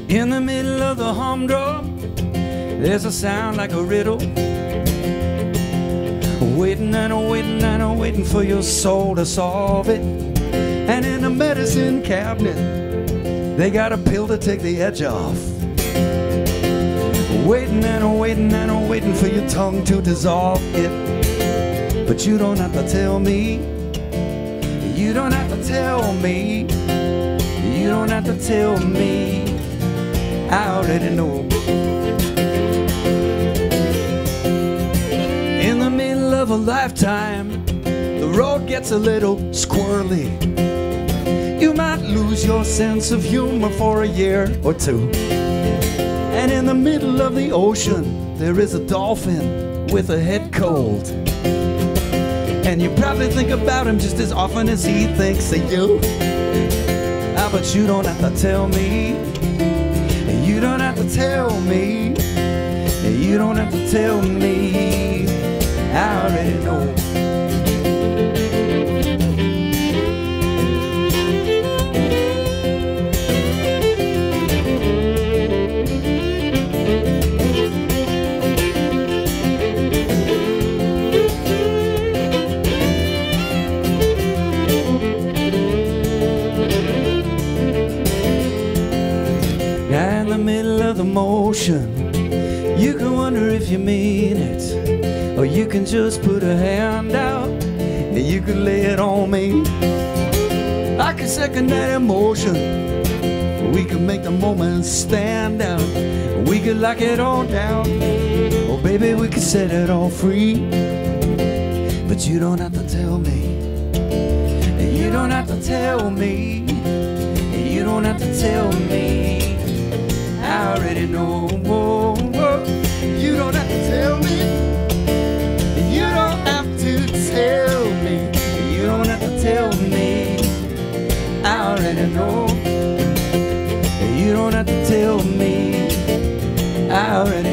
In the middle of the humdrum, there's a sound like a riddle, waiting and waiting and waiting for your soul to solve it. And in the medicine cabinet, they got a pill to take the edge off, waiting and waiting and waiting for your tongue to dissolve it. But you don't have to tell me, you don't have to tell me, you don't have to tell me, I already know. In the middle of a lifetime, the road gets a little squirrely. You might lose your sense of humor for a year or two. And in the middle of the ocean, there is a dolphin with a head cold. And you probably think about him just as often as he thinks of you. But you don't have to tell me, you don't have to tell me, you don't have to tell me, I already know. Motion, you can wonder if you mean it, or you can just put a hand out and you can lay it on me. I can second that emotion, we can make the moment stand out, we could lock it all down, oh baby we could set it all free. But you don't have to tell me, you don't have to tell me, you don't have to tell me, I already know. You don't have to tell me, you don't have to tell me, you don't have to tell me, I already know. You don't have to tell me, I already know.